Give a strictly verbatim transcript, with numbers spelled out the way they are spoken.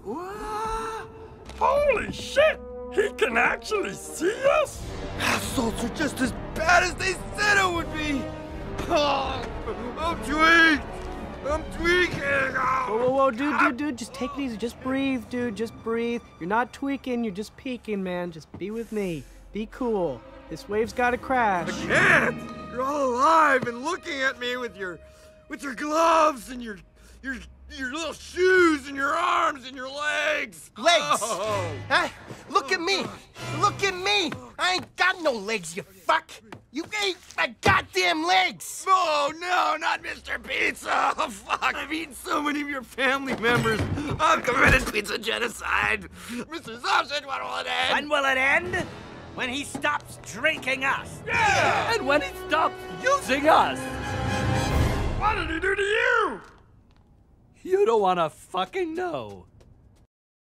What? Holy shit! He can actually see us? Assaults are just as bad as they said it would be. Oh, I'm tweaked. I'm tweaking. Oh. Whoa, whoa, whoa, dude, dude, dude, just take it easy. Just breathe, dude, just breathe. You're not tweaking, you're just peeking, man. Just be with me. Be cool. This wave's gotta crash. I can't. You're all alive and looking at me with your, with your gloves and your, your, your little shoes and your arms and your legs. Legs? Oh. Huh? Look at me. Look at me. I ain't got no legs, you fuck. You ain't my goddamn legs! Oh, no, not Mister Pizza! Oh, fuck, I've eaten so many of your family members. I've committed pizza genocide. Mister Sausage, when will it end? When will it end? When he stops drinking us. Yeah! And when he stops using us. What did he do to you? You don't want to fucking know.